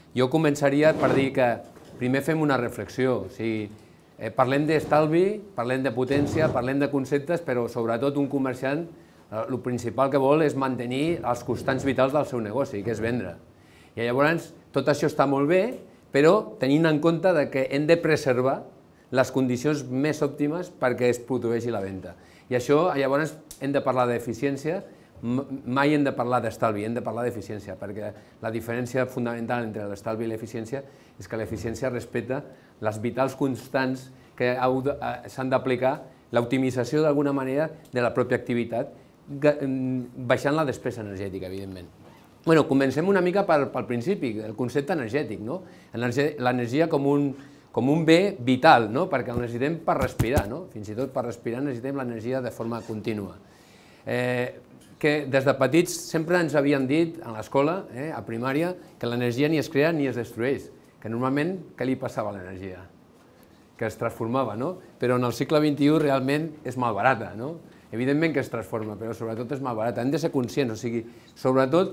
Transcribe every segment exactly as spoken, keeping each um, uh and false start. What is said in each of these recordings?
Jo començaria per dir que primer fem una reflexió, o sigui, eh, parlem d'estalvi, parlem de potència, parlem de conceptes, però sobretot un comerciant el principal que vol és mantenir els constants vitals del seu negoci, que és vendre. I llavors tot això està molt bé, però tenint en compte que hem de preservar les condicions més òptimes perquè es produeixi la venda. I això, llavors, hem de parlar d'eficiència, mai hem de parlar d'estalvi, hem de parlar d'eficiència, perquè la diferència fundamental entre l'estalvi i l'eficiència és que l'eficiència respecta les vitals constants que s'han d'aplicar, l'optimització d'alguna manera de la pròpia activitat, baixant la despesa energètica, evidentment. Bé, comencem una mica pel principi, el concepte energètic, l'energia com un bé vital, perquè el necessitem per respirar, fins i tot per respirar necessitem l'energia de forma contínua. Que des de petits sempre ens havien dit a l'escola, a primària, que l'energia ni es crea ni es destrueix, que normalment què li passava a l'energia? Que es transformava, no? Però en el segle vint-i-u realment és malbarata, no? Evidentment que es transforma, però sobretot és malbarata. Hem de ser conscients, o sigui, sobretot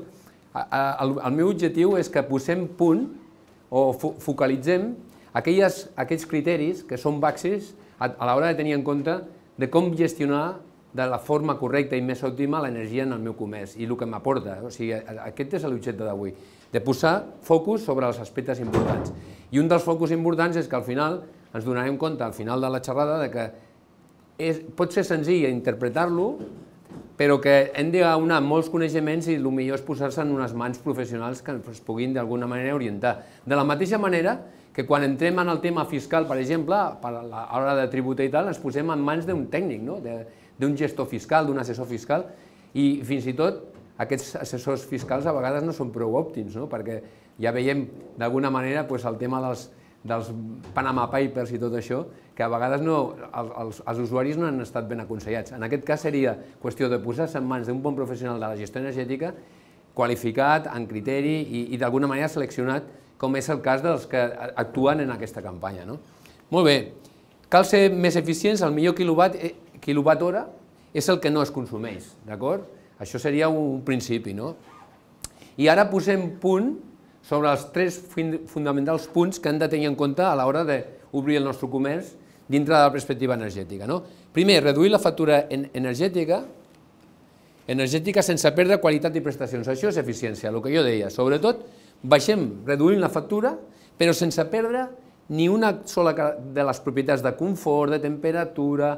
el meu objectiu és que posem punt o focalitzem aquells criteris que són bàsics a l'hora de tenir en compte de com gestionar de la forma correcta i més òptima l'energia en el meu comerç i el que m'aporta. O sigui, aquest és l'objecte d'avui, de posar focus sobre els aspectes importants. I un dels focus importants és que al final ens donarem compte, al final de la xerrada, que pot ser senzill interpretar-lo, però que hem d'aunar molts coneixements i el millor és posar-se en unes mans professionals que ens puguin d'alguna manera orientar. De la mateixa manera que quan entrem en el tema fiscal, per exemple, a l'hora de tributar i tal, ens posem en mans d'un tècnic, d'un gestor fiscal, d'un assessor fiscal, i fins i tot aquests assessors fiscals a vegades no són prou òptims, perquè ja veiem d'alguna manera el tema dels Panama Papers i tot això, que a vegades els usuaris no han estat ben aconsellats. En aquest cas seria qüestió de posar-se en mans d'un bon professional de la gestió energètica, qualificat, amb criteri i d'alguna manera seleccionat, com és el cas dels que actuen en aquesta campanya. Molt bé, cal ser més eficients, el millor quilowatt hora és el que no es consumeix, d'acord? Això seria un principi, no? I ara posem punt sobre els tres fonamentals punts que hem de tenir en compte a l'hora d'obrir el nostre comerç dintre de la perspectiva energètica. Primer, reduir la factura energètica, energètica sense perdre qualitat i prestacions. Això és eficiència, el que jo deia. Sobretot, baixem, reduïm la factura, però sense perdre ni una sola de les propietats de confort, de temperatura,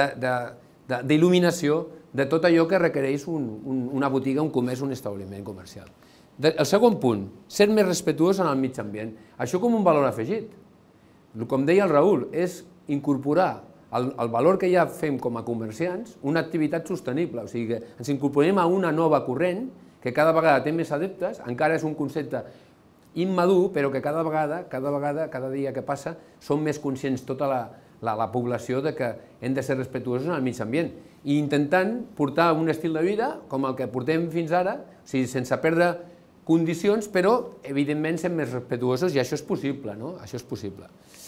d'il·luminació, de tot allò que requereix una botiga, un comerç, un establiment comercial. El segon punt, ser més respectuós en el mig ambient. Això com un valor afegit. Com deia el Raül, és incorporar el valor que ja fem com a comerciants, una activitat sostenible. O sigui que ens incorporem a una nova corrent que cada vegada té més adeptes, encara és un concepte immadur, però que cada vegada, cada vegada, cada dia que passa, som més conscients tota la població que hem de ser respectuosos en el mig ambient i intentant portar un estil de vida com el que portem fins ara, o sigui, sense perdre condicions, però evidentment ser més respectuosos i això és possible, no? Això és possible.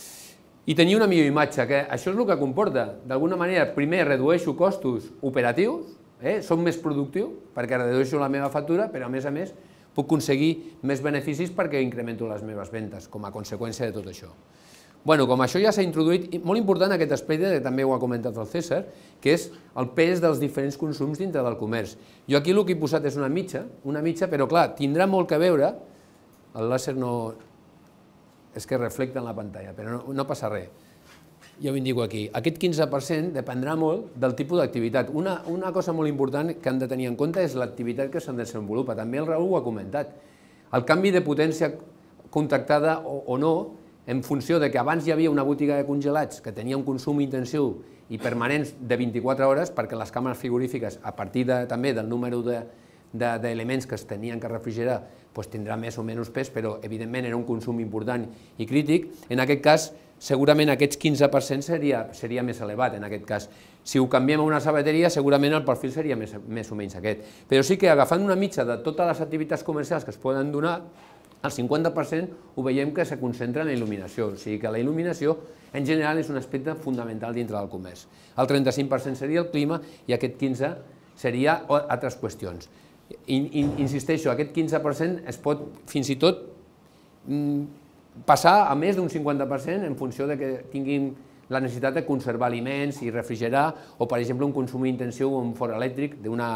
I tenir una millor imatge, que això és el que comporta. D'alguna manera, primer redueixo costos operatius, som més productiu perquè redueixo la meva factura, però a més a més puc aconseguir més beneficis perquè incremento les meves vendes com a conseqüència de tot això. Bé, com això ja s'ha introduït, molt important aquest aspecte, que també ho ha comentat el César, que és el pes dels diferents consums dintre del comerç. Jo aquí el que he posat és una mitja, una mitja, però clar, tindrà molt que veure, el làser no... és que reflecta en la pantalla, però no passa res. Jo ho indico aquí. Aquest quinze per cent dependrà molt del tipus d'activitat. Una cosa molt important que han de tenir en compte és l'activitat que se'n desenvolupa. També el Raül ho ha comentat. El canvi de potència contractada o no, en funció de que abans hi havia una botiga de congelats que tenia un consum intensiu i permanent de vint-i-quatre hores, perquè les càmeres frigorífiques, a partir també del número d'elements que es tenien que refrigerar, tindrà més o menys pes, però evidentment era un consum important i crític. En aquest cas, segurament aquest quinze per cent seria més elevat, en aquest cas. Si ho canviem a una sabateria, segurament el perfil seria més o menys aquest. Però sí que agafant una mitja de totes les activitats comercials que es poden donar, el cinquanta per cent ho veiem que se concentra en la il·luminació, o sigui que la il·luminació en general és un aspecte fundamental dintre del comerç. El trenta-cinc per cent seria el clima i aquest quinze per cent seria altres qüestions. Insisteixo, aquest quinze per cent es pot fins i tot passar a més d'un cinquanta per cent en funció de que tinguin la necessitat de conservar aliments i refrigerar, o per exemple un consum intensiu d'un forn elèctric,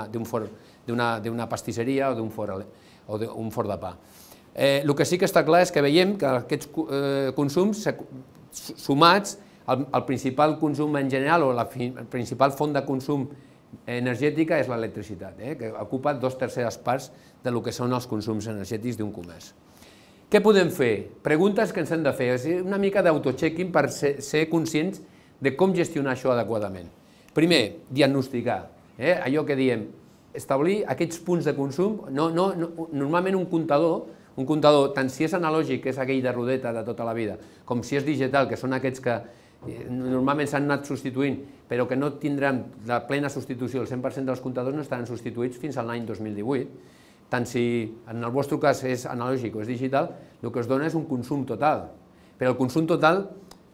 d'una pastisseria o d'un forn de pa. El que sí que està clar és que veiem que aquests consums sumats al principal consum en general o la principal font de consum energètica és l'electricitat, que ocupa dos terceres parts del que són els consums energètics d'un comerç. Què podem fer? Preguntes que ens hem de fer, una mica d'auto-checking per ser conscients de com gestionar això adequadament. Primer, diagnosticar, allò que diem, establir aquests punts de consum. Normalment un comptador, un comptador, tant si és analògic, que és aquell de rodeta de tota la vida, com si és digital, que són aquests que normalment s'han anat substituint, però que no tindran la plena substitució, el cent per cent dels comptadors no estaran substituïts fins a l'any dos mil divuit, tant si en el vostre cas és analògic o és digital, el que es dona és un consum total. Però el consum total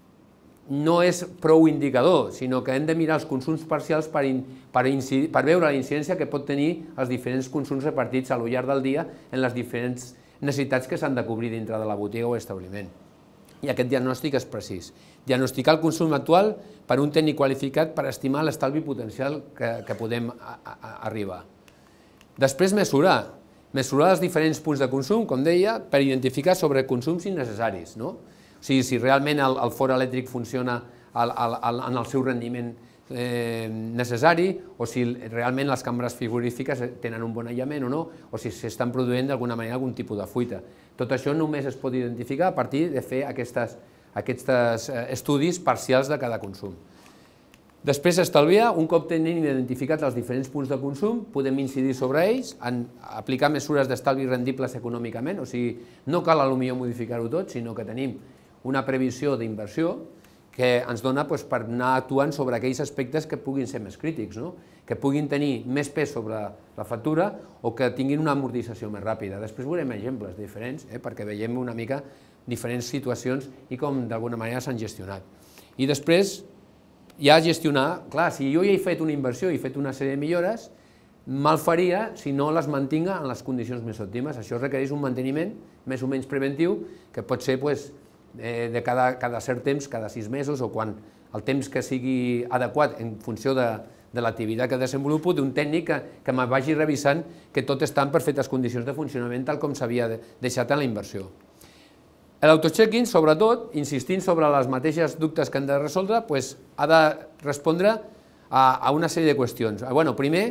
no és prou indicador, sinó que hem de mirar els consums parcials per veure la incidència que pot tenir els diferents consums repartits al llarg del dia en les diferents necessitats que s'han de cobrir dintre de la botiga o establiment. I aquest diagnòstic és precís. Diagnosticar el consum actual per un tècnic qualificat per estimar l'estalvi potencial que podem arribar. Després, mesurar. Mesurar els diferents punts de consum, com deia, per identificar sobreconsums innecessaris. O sigui, si realment el forn elèctric funciona en el seu rendiment necessari, o si realment les cambres frigorífiques tenen un bon aïllament o no, o si s'estan produint d'alguna manera algun tipus de fuita. Tot això només es pot identificar a partir de fer aquests estudis parcials de cada consum. Després estalviar, un cop tenim identificat els diferents punts de consum, podem incidir sobre ells, aplicar mesures d'estalvi rendibles econòmicament, o sigui, no cal potser modificar-ho tot, sinó que tenim una previsió d'inversió que ens dona per anar actuant sobre aquells aspectes que puguin ser més crítics, que puguin tenir més pes sobre la factura o que tinguin una amortització més ràpida. Després veurem exemples diferents perquè veiem una mica diferents situacions i com d'alguna manera s'han gestionat. I després ja gestionar, clar, si jo ja he fet una inversió i he fet una sèrie de millores, mal faria si no les mantinga en les condicions més òptimes. Això requereix un manteniment més o menys preventiu, que pot ser de cada cert temps, cada sis mesos, o quan el temps que sigui adequat en funció de l'activitat que desenvolupo, d'un tècnic que me vagi revisant que tot està en perfectes condicions de funcionament tal com s'havia deixat en la inversió. L'auto-checking, sobretot, insistint sobre les mateixes dubtes que han de resoldre, ha de respondre a una sèrie de qüestions. Primer,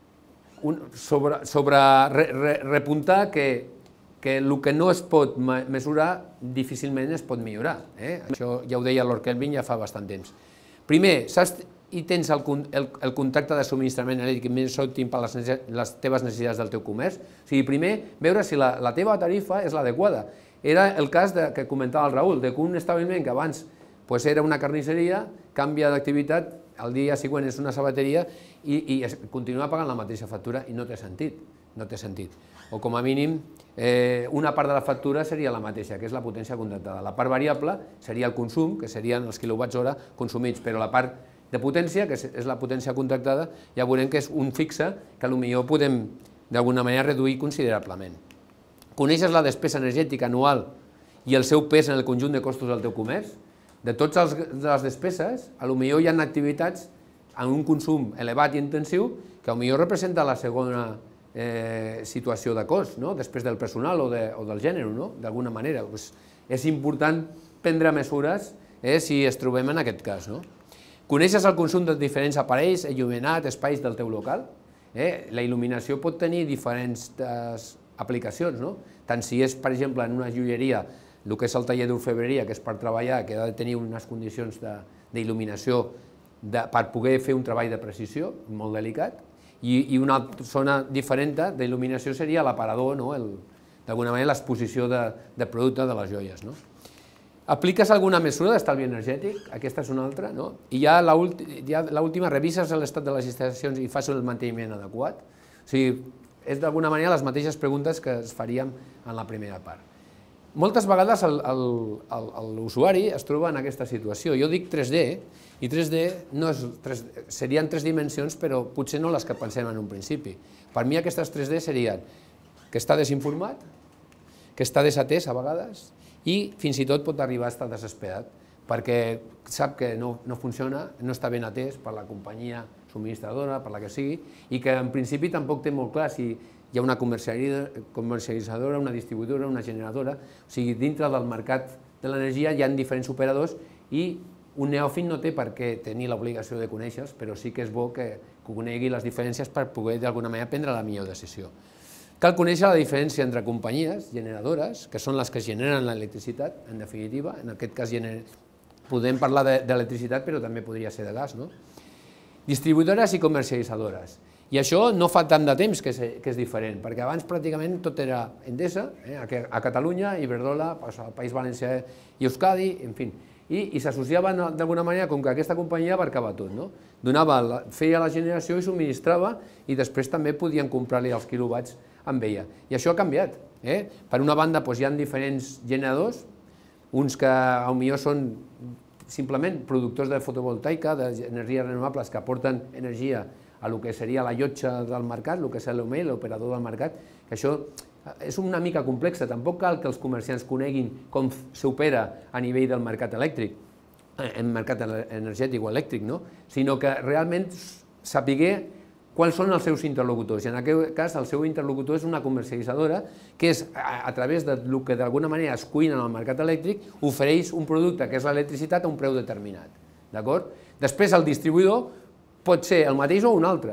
sobre repuntar que el que no es pot mesurar difícilment es pot millorar. Això ja ho deia Lord Kelvin ja fa bastant temps. Primer, saps i tens el contracte de subministrament elèctric més òptim per a les teves necessitats del teu comerç? O sigui, primer, veure si la teva tarifa és l'adequada. Era el cas que comentava el Raül, que un establiment que abans era una carnisseria, canvia d'activitat, el dia següent és una sabateria i continua pagant la mateixa factura i no té sentit. No té sentit. O com a mínim, una part de la factura seria la mateixa, que és la potència contractada. La part variable seria el consum, que serien els quilowatts hora consumits, però la part de potència, que és la potència contractada, ja veurem que és un fixe que potser podem d'alguna manera reduir considerablement. Coneixes la despesa energètica anual i el seu pes en el conjunt de costos del teu comerç? De totes les despeses, potser hi ha activitats amb un consum elevat i intensiu que potser representa la segona situació de cost, després del personal o del gènere, d'alguna manera. És important prendre mesures si es trobem en aquest cas. Coneixes el consum de diferents aparells, il·luminat, espais del teu local? La il·luminació pot tenir diferents aplicacions, tant si és, per exemple, en una joieria, el que és el taller d'orfebreria, que és per treballar, que ha de tenir unes condicions d'il·luminació per poder fer un treball de precisió, molt delicat, i una zona diferent d'il·luminació seria l'aparador, d'alguna manera l'exposició de producte de les joies. Apliques alguna mesura d'estalvi energètic? Aquesta és una altra. I ja l'última, revises l'estat de les instal·lacions i fas el manteniment adequat? O sigui, és d'alguna manera les mateixes preguntes que es faríem en la primera part. Moltes vegades l'usuari es troba en aquesta situació. Jo dic tres D, i tres D serien tres dimensions, però potser no les que pensem en un principi. Per mi aquestes tres D serien que està desinformat, que està desatès a vegades i fins i tot pot arribar a estar desesperat, perquè sap que no, no funciona, no està ben atès per la companyia subministradora, per la que sigui, i que en principi tampoc té molt clar si hi ha una comercialitzadora, una distribuïdora, una generadora, o sigui, dintre del mercat de l'energia hi ha diferents operadors i un neòfit no té per què tenir l'obligació de conèixer-los, però sí que és bo que conegui les diferències per poder d'alguna manera prendre la millor decisió. Cal conèixer la diferència entre companyies generadores, que són les que generen l'electricitat, en definitiva, en aquest cas podem parlar d'electricitat, però també podria ser de gas, no? Distribuïdores i comercialitzadores. I això no fa tant de temps que és diferent, perquè abans pràcticament tot era Endesa, a Catalunya, Iberdrola, al País Valencià i Euskadi, en fi, i s'associaven d'alguna manera com que aquesta companyia abarcava tot, no? Donava, feia la generació i subministrava i després també podien comprar-li els quilowatts amb ella. I això ha canviat. Per una banda hi ha diferents generadors, uns que potser són simplement productors de fotovoltaica, d'energies renovables que aporten energia a el que seria la llotja del mercat, el que és l'O M E, l'operador del mercat, que això és una mica complexa, tampoc cal que els comerciants coneguin com s'opera a nivell del mercat elèctric, en mercat energètic o elèctric, sinó que realment sapiguer quals són els seus interlocutors. I en aquest cas el seu interlocutor és una comercialitzadora que és, a través del que d'alguna manera es cuina en el mercat elèctric, ofereix un producte que és l'electricitat a un preu determinat. Després el distribuïdor pot ser el mateix o un altre,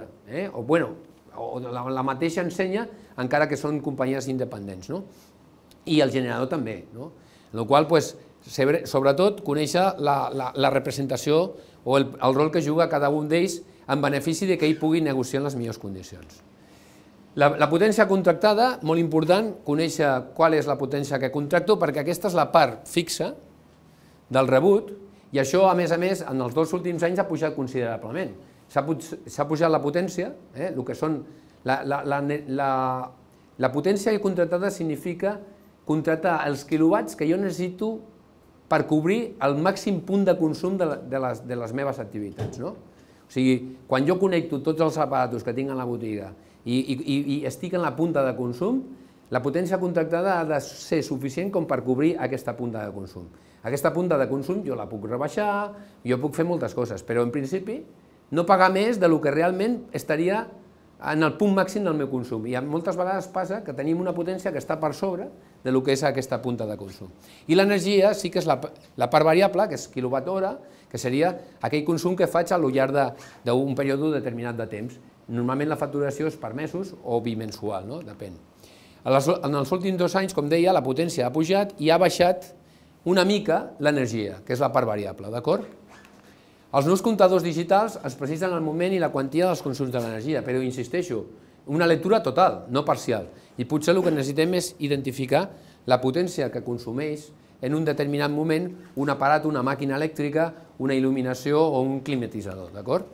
o la mateixa ensenya, encara que són companyies independents. I el generador també, en la qual cosa, sobretot, conèixer la representació o el rol que juga cada un d'ells en benefici que ell pugui negociar en les millors condicions. La potència contractada, molt important, conèixer qual és la potència que contracto, perquè aquesta és la part fixa del rebut, i això, a més a més, en els dos últims anys ha pujat considerablement. S'ha pujat la potència, el que són... La potència contractada significa contractar els quilowatts que jo necessito per cobrir el màxim punt de consum de les meves activitats. O sigui, quan jo connecto tots els aparatos que tinc a la botiga i estic en la punta de consum, la potència contractada ha de ser suficient com per cobrir aquesta punta de consum. Aquesta punta de consum jo la puc rebaixar, jo puc fer moltes coses, però en principi no pagar més del que realment estaria en el punt màxim del meu consum. I moltes vegades passa que tenim una potència que està per sobre del que és aquesta punta de consum. I l'energia sí que és la part variable, que és quilowatt hora, que seria aquell consum que faig al llarg d'un període determinat de temps. Normalment la facturació és per mesos o bimensual, depèn. En els últims dos anys, com deia, la potència ha pujat i ha baixat una mica l'energia, que és la part variable, d'acord? Els nous comptadors digitals ens precisen el moment i la quantia dels consums de l'energia, però insisteixo, una lectura total, no parcial, i potser el que necessitem és identificar la potència que consumeix en un determinat moment un aparat, una màquina elèctrica, una il·luminació o un climatitzador, d'acord?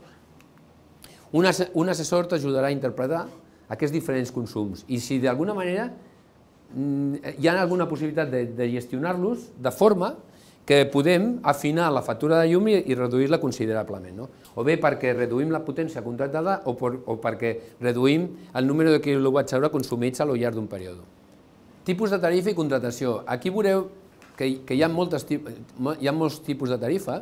Un assessor t'ajudarà a interpretar aquests diferents consums i si d'alguna manera hi ha alguna possibilitat de gestionar-los de forma que podem afinar la factura de llum i reduir-la considerablement, o bé perquè reduïm la potència contractada o perquè reduïm el número de quilowatts hora consumits a lo llarg d'un període. Tipus de tarifa i contractació. Aquí veureu que hi ha molts tipus de tarifa,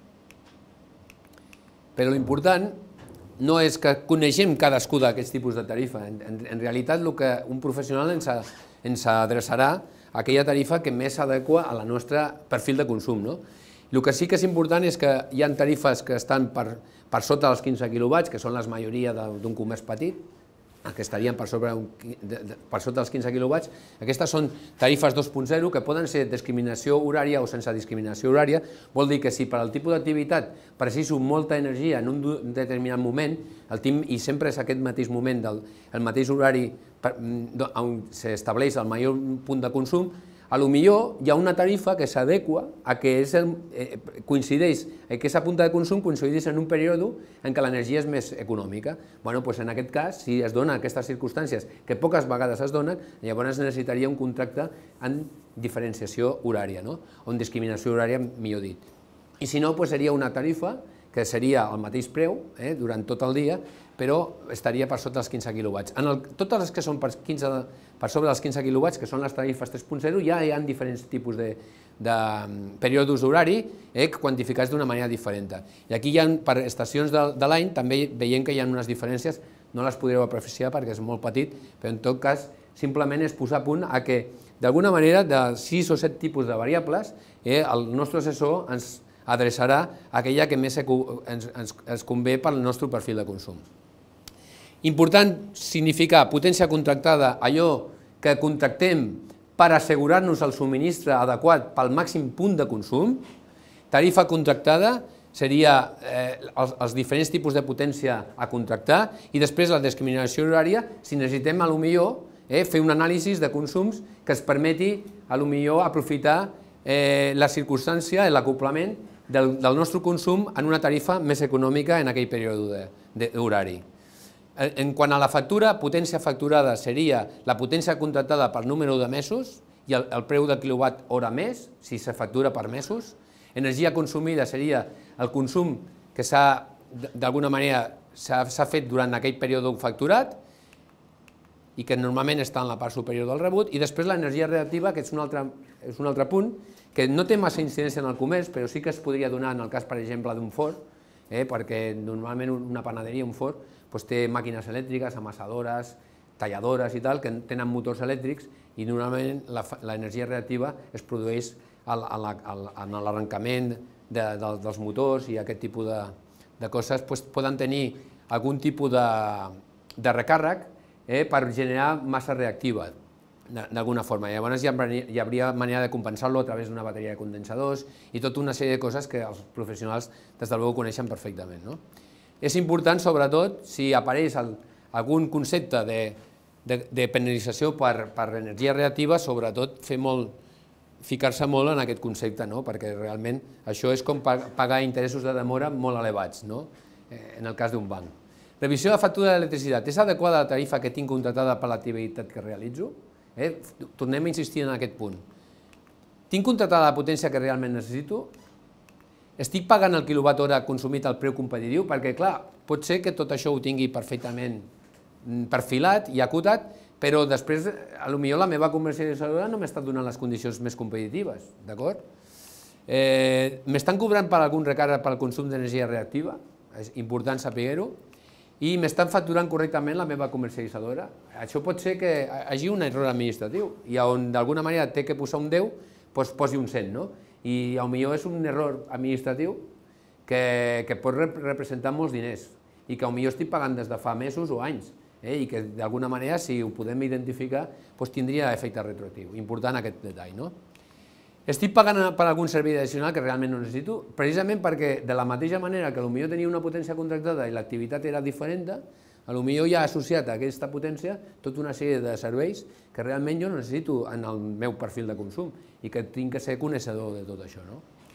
però l'important no és que coneixem cadascú d'aquests tipus de tarifa. En realitat, el que un professional ens adreçarà a aquella tarifa que més s'adequa al nostre perfil de consum. El que sí que és important és que hi ha tarifes que estan per sota dels quinze quilowatts, que són la majoria d'un comerç petit, que estarien per sota dels quinze quilowatts. Aquestes són tarifes dos punt zero, que poden ser discriminació horària o sense discriminació horària. Vol dir que si per al tipus d'activitat preciso molta energia en un determinat moment, i sempre és aquest mateix moment, el mateix horari on s'estableix el major punt de consum, potser hi ha una tarifa que s'adequa a que coincideix, que aquesta punta de consum coincideix en un període en què l'energia és més econòmica. En aquest cas, si es donen aquestes circumstàncies, que poques vegades es donen, llavors necessitaria un contracte en diferenciació horària, o en discriminació horària, millor dit. I si no, seria una tarifa que seria el mateix preu durant tot el dia, però estaria per sota dels quinze quilowatts. Totes les que són per sobre dels quinze quilowatts, que són les tarifes tres punt zero, ja hi ha diferents tipus de períodes horari quantificats d'una manera diferent. I aquí, per estacions de l'any, també veiem que hi ha unes diferències, no les podreu apreciar perquè és molt petit, però en tot cas simplement és posar a punt a que, d'alguna manera, de sis o set tipus de variables, el nostre assessor ens adreçarà aquella que més ens convé pel nostre perfil de consum. Important significar potència contractada, allò que contractem per assegurar-nos el subministre adequat pel màxim punt de consum. Tarifa contractada seria els diferents tipus de potència a contractar i després la discriminació horària si necessitem potser fer un anàlisi de consums que ens permeti potser aprofitar la circumstància, l'acoplament del nostre consum en una tarifa més econòmica en aquell període horari. En quant a la factura, potència facturada seria la potència contractada per número de mesos i el preu de quilowatt hora més, si se factura per mesos. Energia consumida seria el consum que s'ha, d'alguna manera, s'ha fet durant aquell període facturat i que normalment està en la part superior del rebut. I després l'energia reactiva, que és un altre punt, que no té massa incidència en el comerç, però sí que es podria donar en el cas, per exemple, d'un forn, perquè normalment una panaderia, un forn, té màquines elèctriques, amassadores, talladores i tal, que tenen motors elèctrics i normalment l'energia reactiva es produeix en l'arrencament dels motors i aquest tipus de coses poden tenir algun tipus de recàrrec per generar massa reactiva d'alguna forma. Llavors hi hauria manera de compensar-lo a través d'una bateria de condensadors i tota una sèrie de coses que els professionals des de luego coneixen perfectament. És important, sobretot, si apareix algun concepte de penalització per energia reactiva, sobretot ficar-se molt en aquest concepte, perquè realment això és com pagar interessos de demora molt elevats, en el cas d'un banc. Revisió de factura d'electricitat. És adequada la tarifa que tinc contractada per l'activitat que realitzo? Tornem a insistir en aquest punt. Tinc contractada la potència que realment necessito? Estic pagant el quilowatt hora consumit al preu competitiu? Perquè, clar, pot ser que tot això ho tingui perfectament perfilat i acotat, però després, potser la meva comercialitzadora no m'està donant les condicions més competitives, d'acord? M'estan cobrant per algun recàrrec pel consum d'energia reactiva, és important saber-ho, i m'estan facturant correctament la meva comercialitzadora. Això pot ser que hi hagi un error administratiu i on d'alguna manera té que posar un deu, doncs posi un cent, no? I potser és un error administratiu que pot representar molts diners i que potser estic pagant des de fa mesos o anys i que d'alguna manera, si ho podem identificar, tindria efecte retroactiu. Important aquest detall, no? Estic pagant per algun servei addicional que realment no necessito, precisament perquè de la mateixa manera que potser tenia una potència contractada i l'activitat era diferent, potser hi ha associat a aquesta potència tota una sèrie de serveis que realment jo no necessito en el meu perfil de consum i que tinc que ser coneixedor de tot això.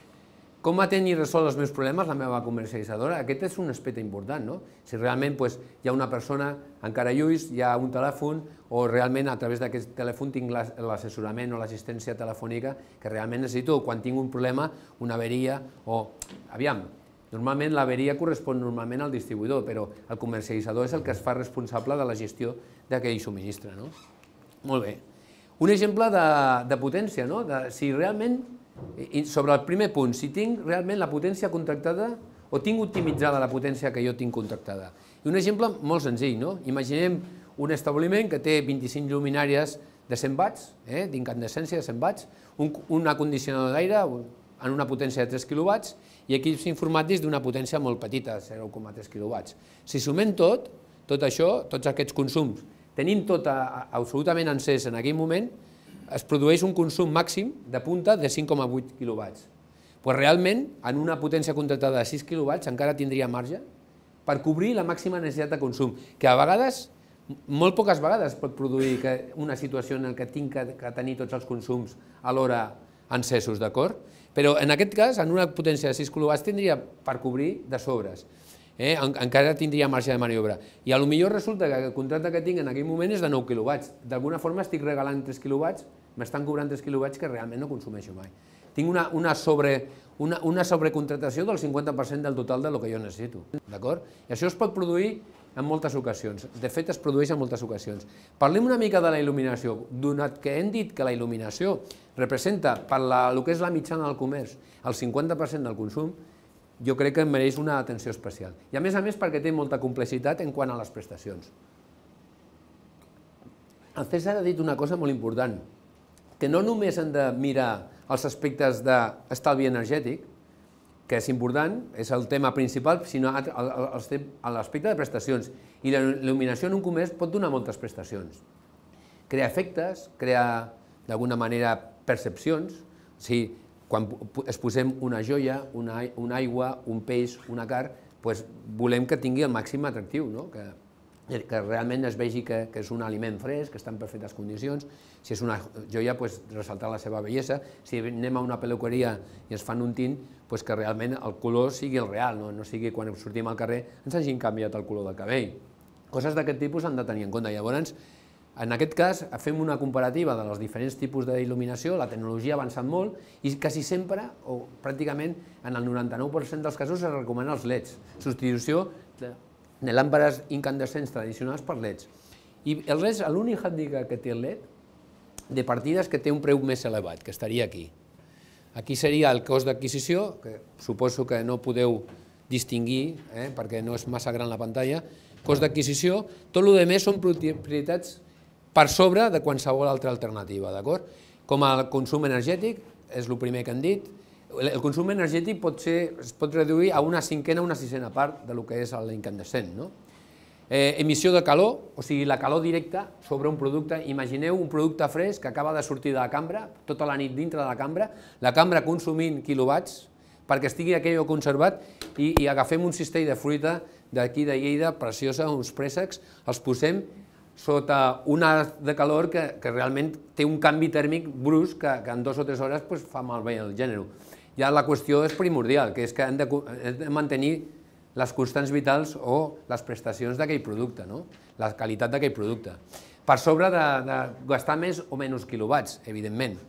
Com atén i resol els meus problemes la meva comercialitzadora? Aquest és un aspecte important. Si realment hi ha una persona encara lluís, hi ha un telèfon o realment a través d'aquest telèfon tinc l'assessorament o l'assistència telefònica que realment necessito quan tinc un problema, una averia o... Aviam, normalment l'averia correspon normalment al distribuïdor, però el comercialitzador és el que es fa responsable de la gestió d'aquell subministre. Molt bé. Un exemple de potència, si realment, sobre el primer punt, si tinc realment la potència contractada o tinc optimitzada la potència que jo tinc contractada. I un exemple molt senzill, imaginem un establiment que té vint-i-cinc lluminàries de cent watts, d'incandescència de cent watts, un acondicionador d'aire en una potència de tres quilowatts i equips informàtics d'una potència molt petita, zero coma tres quilowatts. Si sumem tot, tot això, tots aquests consums, tenim tot absolutament encès en aquell moment, es produeix un consum màxim de punta de cinc coma vuit quilowatts. Però realment, en una potència contractada de sis quilowatts encara tindria marge per cobrir la màxima necessitat de consum, que a vegades, molt poques vegades pot produir una situació en què tinc que tenir tots els consums alhora encesos, d'acord? Però en aquest cas, en una potència de sis quilowatts tindria per cobrir de sobres. Encara tindria marge de maniobra. I potser resulta que el contracte que tinc en aquell moment és de nou quilowatts. D'alguna forma estic regalant tres quilowatts, m'estan cobrant tres quilowatts que realment no consumeixo mai. tinc una, una, sobre, una, una sobrecontractació del cinquanta per cent del total del que jo necessito. D'acord? I això es pot produir en moltes ocasions. De fet, es produeix en moltes ocasions. Parlem una mica de la il·luminació. Donat que hem dit que la il·luminació representa, per la, el que és la mitjana del comerç, el cinquanta per cent del consum, jo crec que mereix una atenció especial. I a més a més perquè té molta complexitat en quant a les prestacions. El César ha dit una cosa molt important, que no només hem de mirar els aspectes d'estalvi energètic, que és important, és el tema principal, sinó l'aspecte de prestacions. I la il·luminació en un comerç pot donar moltes prestacions. Crea efectes, crea d'alguna manera percepcions, o sigui, quan es posem una joia, una, una aigua, un peix, una carn, doncs volem que tingui el màxim atractiu, no? que, que realment es vegi que, que és un aliment fresc, que està en perfectes condicions. Si és una joia, doncs, ressaltar la seva bellesa. Si anem a una peluqueria i ens fan un tint, doncs que realment el color sigui el real, no, no sigui quan sortim al carrer ens hagin canviat el color del cabell. Coses d'aquest tipus han de tenir en compte. Llavors, en aquest cas, fem una comparativa dels diferents tipus d'il·luminació, la tecnologia ha avançat molt i quasi sempre, o pràcticament en el noranta-nou per cent dels casos, es recomana els leds, substitució de, de làmpades incandescents tradicionals per leds. I el leds, l'únic handicap que té el led, de partida és que té un preu més elevat, que estaria aquí. Aquí seria el cost d'adquisició, que suposo que no podeu distingir, eh, perquè no és massa gran la pantalla, cost d'adquisició, tot el que més són prioritats per sobre de qualsevol altra alternativa, d'acord? Com el consum energètic, és el primer que han dit, el consum energètic pot ser, es pot reduir a una cinquena o una sisena part del que és l'incandescent, no? Eh, emissió de calor, o sigui, la calor directa sobre un producte. Imagineu un producte fresc que acaba de sortir de la cambra, tota la nit dintre de la cambra, la cambra consumint quilowatts perquè estigui aquell conservat i, i agafem un cistell de fruita d'aquí de Lleida, preciosa, uns préssecs, els posem sota una de calor que, que realment té un canvi tèrmic brusc que, que en dues o tres hores pues, fa malbé el gènere. Ja la qüestió és primordial, que és que hem de, hem de mantenir les constants vitals o les prestacions d'aquell producte, no? La qualitat d'aquell producte, per sobre de, de gastar més o menys quilowatts, evidentment.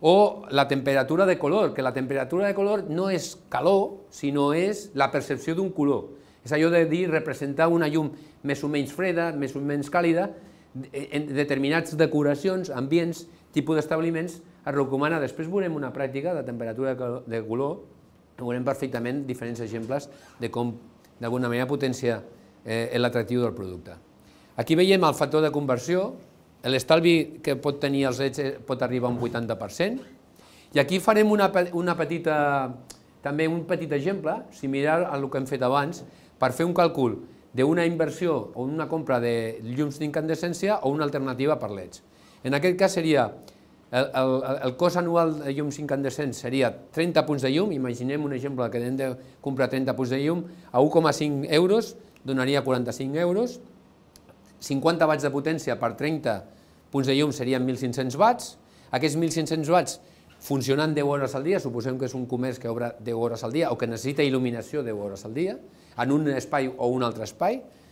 O la temperatura de color, que la temperatura de color no és calor, sinó és la percepció d'un color. És allò de dir, representar una llum més o menys freda, més o menys càlida, en determinats decoracions, ambients, tipus d'establiments, es recomana. Després veurem una pràctica de temperatura de color, veurem perfectament diferents exemples de com, d'alguna manera, potencia l'atractiu del producte. Aquí veiem el factor de conversió, l'estalvi que pot tenir els leds pot arribar a un vuitanta per cent, i aquí farem una petita, també un petit exemple, similar a el que hem fet abans, per fer un càlcul d'una inversió o una compra de llums d'incandescència o una alternativa per leds. En aquest cas seria, el, el, el cost anual de llums incandescents seria trenta punts de llum, imaginem un exemple que hem de comprar trenta punts de llum, a un coma cinc euros donaria quaranta-cinc euros, cinquanta watts de potència per trenta punts de llum serien mil cinc-cents watts, aquests mil cinc-cents watts funcionant deu hores al dia, suposem que és un comerç que obre deu hores al dia o que necessita il·luminació deu hores al dia, en un espai o un altre espai,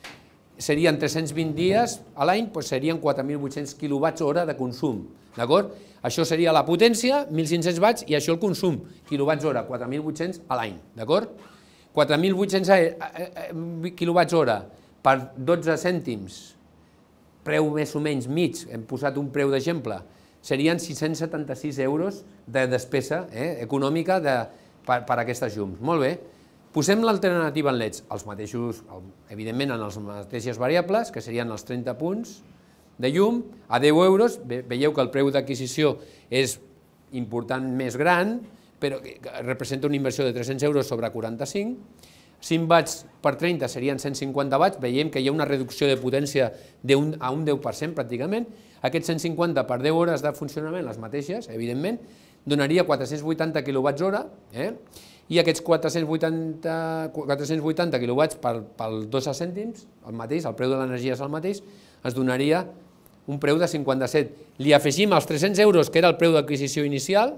serien tres-cents vint dies a l'any, doncs serien quatre mil vuit-cents quilowatts hora de consum, d'acord? Això seria la potència, mil cinc-cents watts, i això el consum, quilowatts hora, quatre mil vuit-cents a l'any, d'acord? quatre mil vuit-cents quilowatts hora per dotze cèntims, preu més o menys mig, hem posat un preu d'exemple, serien sis-cents setanta-sis euros de despesa eh, econòmica de, per, per aquestes llums. Molt bé. Posem l'alternativa en leds, els mateixos, evidentment en les mateixes variables, que serien els trenta punts de llum, a deu euros, veieu que el preu d'adquisició és important més gran, però representa una inversió de tres-cents euros sobre quaranta-cinc, cinc watts per trenta serien cent cinquanta watts, veiem que hi ha una reducció de potència a un deu per cent pràcticament, aquests cent cinquanta per deu hores de funcionament, les mateixes, evidentment, donaria quatre-cents vuitanta quilowatts hora, eh? I aquests quatre-cents vuitanta quilowatts pel dotze cèntims, el mateix, el preu de l'energia és el mateix, ens donaria un preu de cinquanta-set. Li afegim els tres-cents euros, que era el preu d'adquisició inicial,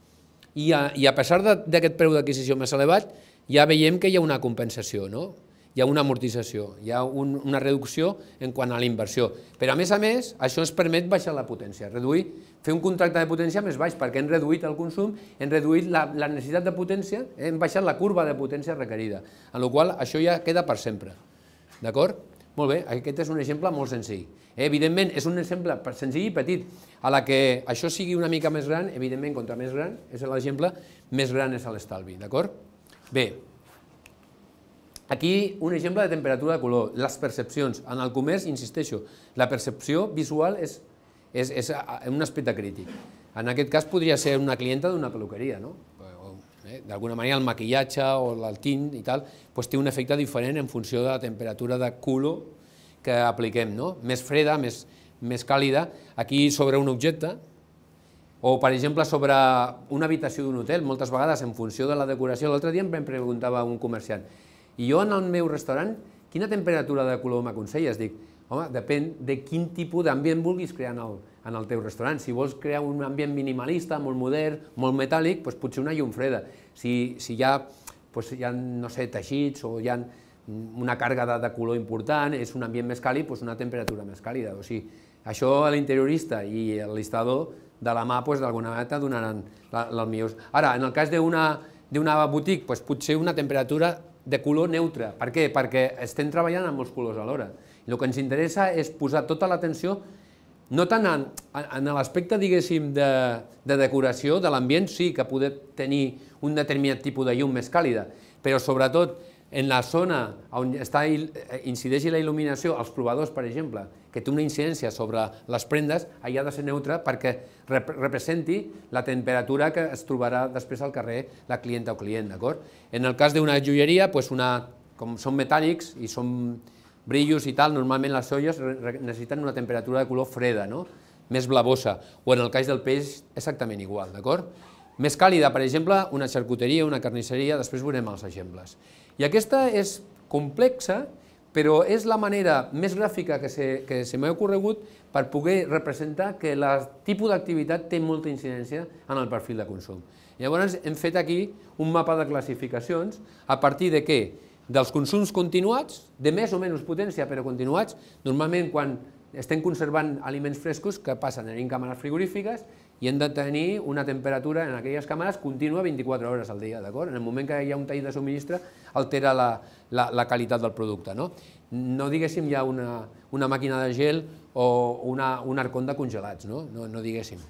i a, i a pesar d'aquest preu d'adquisició més elevat, ja veiem que hi ha una compensació, no? hi ha una amortització, hi ha una reducció en quant a la inversió. Però a més a més, això ens permet baixar la potència, reduir, fer un contracte de potència més baix, perquè hem reduït el consum, hem reduït la necessitat de potència, hem baixat la curva de potència requerida, en la qual això ja queda per sempre. D'acord? Molt bé, aquest és un exemple molt senzill. Evidentment, és un exemple senzill i petit. A la que això sigui una mica més gran, evidentment, contra més gran, és l'exemple, més gran és l'estalvi, d'acord? Bé, aquí un exemple de temperatura de color, les percepcions. En el comerç, insisteixo, la percepció visual és un aspecte crític. En aquest cas podria ser una clienta d'una peluqueria, no? D'alguna manera el maquillatge o el tint i tal té un efecte diferent en funció de la temperatura de color que apliquem, més freda, més càlida, aquí sobre un objecte, o per exemple sobre una habitació d'un hotel, moltes vegades en funció de la decoració. L'altre dia em preguntava un comerciant, i jo en el meu restaurant, quina temperatura de color m'aconselles? Dic, home, depèn de quin tipus d'ambient vulguis crear en el teu restaurant. Si vols crear un ambient minimalista, molt modern, molt metàl·lic, doncs potser una llum freda. Si hi ha, no sé, teixits o hi ha una càrrega de color important, és un ambient més càlid, doncs una temperatura més càlida. O sigui, això l'interiorista i l'instal·lador de la mà, d'alguna manera, donaran els millors. Ara, en el cas d'una botiga, potser una temperatura de color neutre. Per què? Perquè estem treballant amb molts colors alhora. El que ens interessa és posar tota l'atenció, no tant en l'aspecte, diguéssim, de decoració de l'ambient, sí que poder tenir un determinat tipus de llum més càlida, però sobretot en la zona on incideix la il·luminació, els provadors, per exemple, que té una incidència sobre les prendes, allà ha de ser neutre perquè representi la temperatura que es trobarà després al carrer la clienta o client, d'acord? En el cas d'una joieria, com són metàl·lics i són brillos i tal, normalment les joies necessiten una temperatura de color freda, més blavosa, o en el cas del peix exactament igual, d'acord? Més càlida, per exemple, una xarcuteria, una carnisseria, després veurem els exemples. I aquesta és complexa, però és la manera més gràfica que se m'ha ocorregut per poder representar que el tipus d'activitat té molta incidència en el perfil de consum. Llavors hem fet aquí un mapa de classificacions a partir de què? Dels consums continuats, de més o menys potència, però continuats, normalment quan estem conservant aliments frescos, què passa? Tenim càmeres frigorífiques i hem de tenir una temperatura en aquelles càmeres contínua vint-i-quatre hores al dia, d'acord? En el moment que hi ha un tall de subministre, altera la qualitat del producte, no? No diguéssim hi ha una màquina de gel o un arcón de congelats, no? No diguéssim.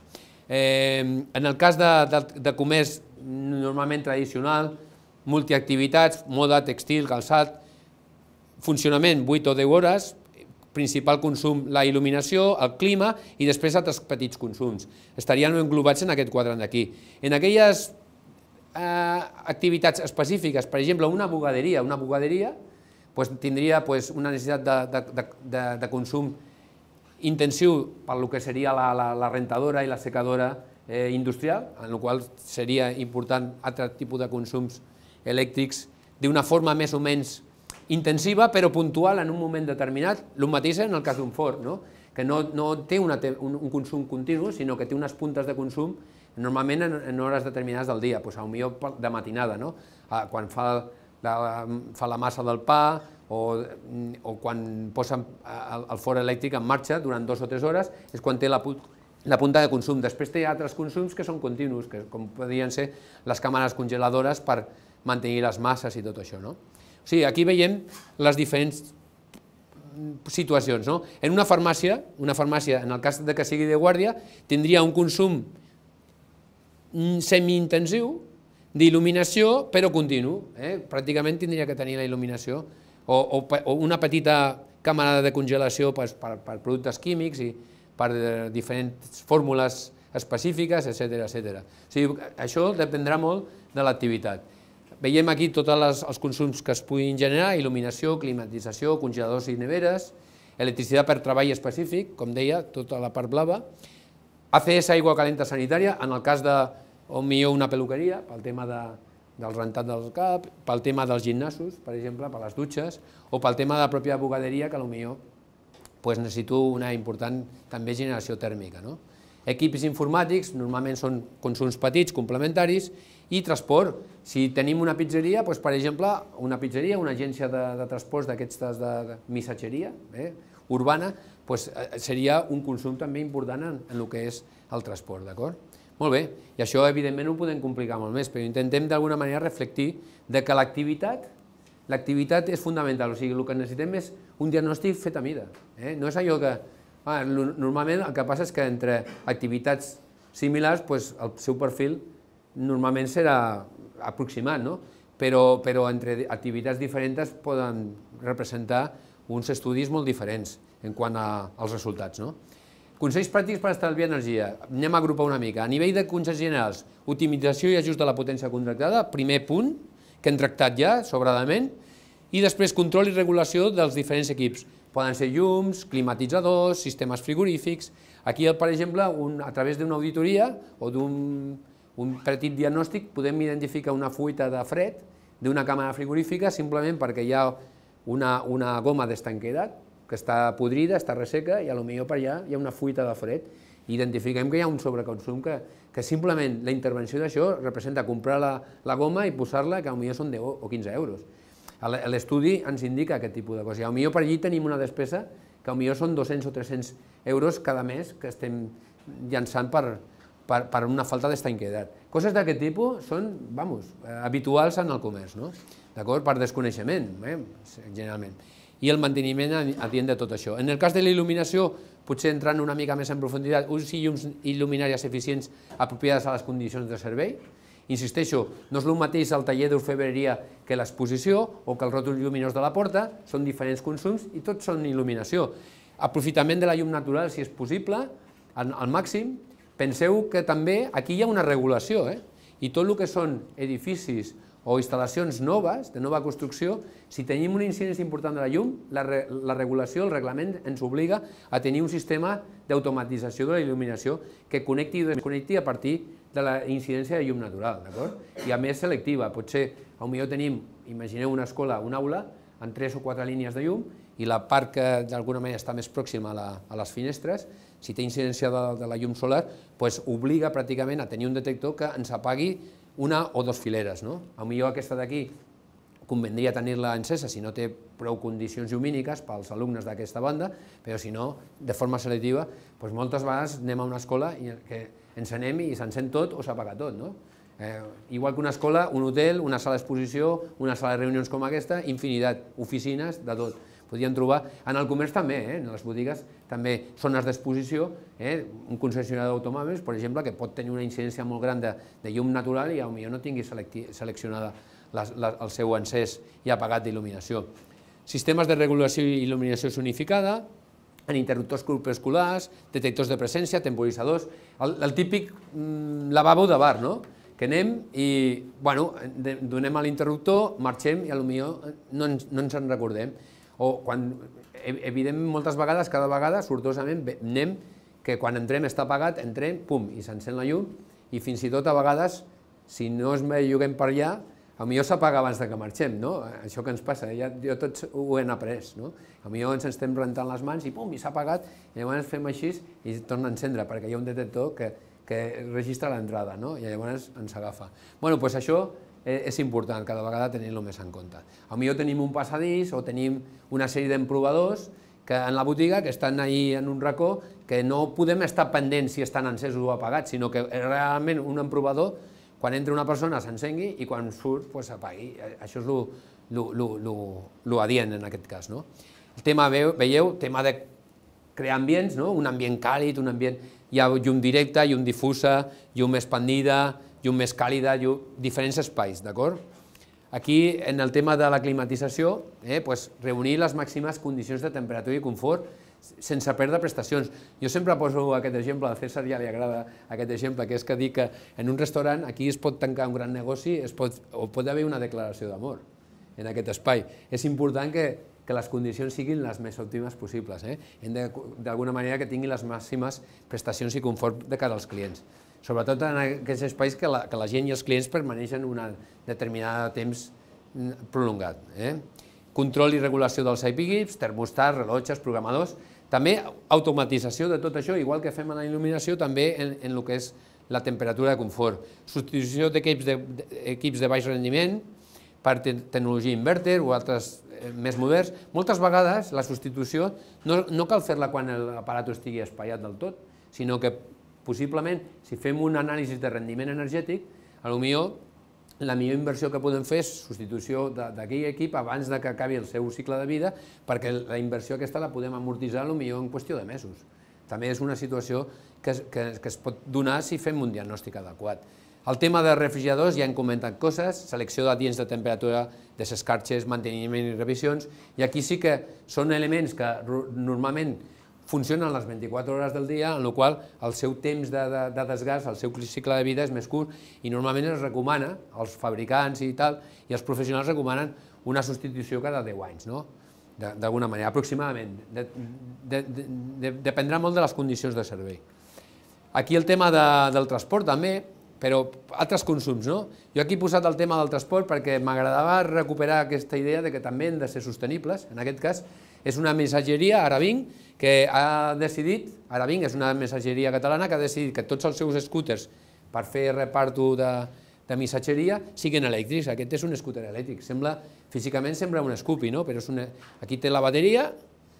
En el cas de comerç normalment tradicional, multiactivitats, moda, textil, calçat, funcionament vuit o deu hores, principal consum la il·luminació, el clima i després altres petits consums. Estarien englobats en aquest quadrant d'aquí. En aquelles activitats específiques, per exemple, una bugaderia, una bugaderia tindria una necessitat de consum intensiu per el que seria la rentadora i la secadora industrial, en el qual seria important altre tipus de consums elèctrics d'una forma més o menys intensiva però puntual en un moment determinat. El mateix en el cas d'un forn, que no té un consum continu, sinó que té unes puntes de consum normalment en hores determinades del dia, potser de matinada, quan fa la massa del pa o quan posa el forn elèctric en marxa durant dues o tres hores, és quan té la punta de consum. Després té altres consums que són continus, com podrien ser les càmeres congeladores per mantenir les masses i tot això. O sigui, aquí veiem les diferents situacions. En una farmàcia, una farmàcia, en el cas que sigui de guàrdia, tindria un consum semi-intensiu d'il·luminació, però continu. Pràcticament tindria que tenir la il·luminació o una petita càmera de congelació per productes químics i per diferents fórmules específiques, etcètera. Això dependrà molt de l'activitat. Veiem aquí tots els consums que es puguin generar, il·luminació, climatització, congeladors i neveres, electricitat per treball específic, com deia, tota la part blava, A C S, aigua calenta sanitària, en el cas d'una peluqueria, pel tema del rentat del cap, pel tema dels gimnasos, per exemple, per les dutxes, o pel tema de la pròpia bugaderia, que potser necessito una important també generació tèrmica. Equips informàtics, normalment són consums petits, complementaris, i transport. Si tenim una pizzeria, doncs, per exemple, una pizzeria, una agència de, de transports d'aquestes de, de missatgeria eh, urbana, doncs, seria un consum també important en, en el que és el transport, d'acord? Molt bé, i això evidentment ho podem complicar molt més, però intentem d'alguna manera reflectir de que l'activitat l'activitat és fundamental, o sigui, el que necessitem és un diagnòstic fet a mida. Eh? No és allò que... Ah, normalment el que passa és que entre activitats similars doncs, el seu perfil normalment serà aproximat, no? però, però entre activitats diferents poden representar uns estudis molt diferents en quant a, als resultats. No? Consells pràctics per estalviar energia. Anem a agrupar una mica. A nivell de consells generals, optimització i ajust de la potència contractada, primer punt, que hem tractat ja sobradament, i després control i regulació dels diferents equips. Poden ser llums, climatitzadors, sistemes frigorífics. Aquí, per exemple, un, a través d'una auditoria o d'un un petit diagnòstic podem identificar una fuita de fred d'una càmera frigorífica simplement perquè hi ha una, una goma d'estanquedat que està podrida, està resseca i potser per allà hi ha una fuita de fred. Identifiquem que hi ha un sobreconsum que, que simplement la intervenció d'això representa comprar la, la goma i posar-la, que potser són deu o quinze euros. L'estudi ens indica aquest tipus de coses. Potser per allí tenim una despesa que potser són dos-cents o tres-cents euros cada mes que estem llançant per, per, per una falta d'estanquedat. Coses d'aquest tipus són, vamos, habituals en el comerç, no? D'acord? Per desconeixement, eh? generalment. I el manteniment adient de tot això. En el cas de la il·luminació, potser entrant una mica més en profunditat, uns i llums il·luminàries eficients apropiades a les condicions de servei. Insisteixo, no és el mateix el taller d'orfebreria que l'exposició o que el ròtol lluminós de la porta, són diferents consums i tots són il·luminació. Aprofitament de la llum natural, si és possible, al màxim. Penseu que també aquí hi ha una regulació, eh? I tot el que són edificis o instal·lacions noves, de nova construcció, si tenim una incidència important de la llum, la, re, la regulació, el reglament, ens obliga a tenir un sistema d'automatització de la il·luminació que connecti i desconnecti a partir de la incidència de llum natural, d'acord? I a més selectiva, potser, potser tenim, imagineu una escola, una aula, amb tres o quatre línies de llum, i la part que d'alguna manera està més pròxima a, la, a les finestres, si té incidència de, de la llum solar, doncs obliga pràcticament a tenir un detector que ens apagui una o dues fileres. No? Potser aquesta d'aquí convendria tenir-la encesa si no té prou condicions llumíniques pels alumnes d'aquesta banda, però si no, de forma selectiva, doncs moltes vegades anem a una escola i que ens anem i s'encén tot o s'apaga tot. No? Eh, igual que una escola, un hotel, una sala d'exposició, una sala de reunions com aquesta, infinitat, oficines, de tot. Podríem trobar, en el comerç també, eh, en les botigues també, zones d'exposició, eh, un concessionari d'automòbils, per exemple, que pot tenir una incidència molt gran de, de llum natural i potser no tingui seleccionada la, la, el seu encès i apagat d'il·luminació. Sistemes de regulació i il·luminació zonificada, en interruptors corpusculars, detectors de presència, temporitzadors, el, el típic mm, lavabo de bar, no? Que anem i, bueno, donem a l'interruptor, marxem i potser no ens, no ens en recordem. O quan, evidentment, moltes vegades, cada vegada, sortosament, anem que quan entrem està apagat, entrem, pum, i s'encén la llum, i fins i tot a vegades, si no es belluguem per allà, potser s'apaga abans que marxem, no? Això que ens passa, ja, jo tots ho hem après, no? Potser ens estem rentant les mans i pum, i s'ha apagat, i llavors fem així i torna a encendre, perquè hi ha un detector que, que registra l'entrada, no? I llavors ens agafa. Bueno, doncs això és important cada vegada tenir-lo més en compte. Potser tenim un passadís o tenim una sèrie d'emprovadors que en la botiga que estan ahí en un racó que no podem estar pendents si estan encesos o apagats, sinó que realment un emprovador, quan entra una persona s'encengui i quan surt s'apagui. Això és l'adient en aquest cas. El tema, veieu, tema de crear ambients, un ambient càlid, un ambient... Hi ha llum directa, llum difusa, llum expandida, llum més càlida, diferents espais, d'acord? Aquí, en el tema de la climatització, reunir les màximes condicions de temperatura i confort sense perdre prestacions. Jo sempre poso aquest exemple, al César ja li agrada aquest exemple, que és que dic que en un restaurant aquí es pot tancar un gran negoci o pot haver una declaració d'amor en aquest espai. És important que que les condicions siguin les més òptimes possibles. Hem d'alguna manera que tinguin les màximes prestacions i confort de cara als clients. Sobretot en aquests espais que la, que la gent i els clients permaneixen un determinat temps prolongat. Eh? Control i regulació dels equips, termostats, rellotges, programadors. També automatització de tot això, igual que fem en la il·luminació, també en el que és la temperatura de confort. Substitució d'equips de baix rendiment per tecnologia inverter o altres més moderns. Moltes vegades la substitució no cal fer-la quan l'aparat estigui espaiat del tot, sinó que possiblement si fem un anàlisi de rendiment energètic, potser la millor inversió que podem fer és substitució d'aquell equip abans que acabi el seu cicle de vida, perquè la inversió aquesta la podem amortitzar potser en qüestió de mesos. També és una situació que es pot donar si fem un diagnòstic adequat. El tema de refrigeradors ja hem comentat coses, selecció d'adients de temperatura, de les escarxes, manteniment i revisions, i aquí sí que són elements que normalment funcionen les vint-i-quatre hores del dia, en el qual el seu temps de desgast, el seu cicle de vida és més curt i normalment es recomana, els fabricants i tal, i els professionals recomanen una substitució cada deu anys, d'alguna manera, aproximadament. Dependrà molt de les condicions de servei. Aquí el tema del transport també, però altres consums, no? Jo aquí he posat el tema del transport perquè m'agradava recuperar aquesta idea de que també hem de ser sostenibles. En aquest cas, és una missatgeria, Araving, que ha decidit, Araving és una missatgeria catalana que ha decidit que tots els seus scooters per fer reparto de missatgeria siguin elèctrics. Aquest és un scooter elèctric. Físicament sembla un Scoopy, no? Però aquí té la bateria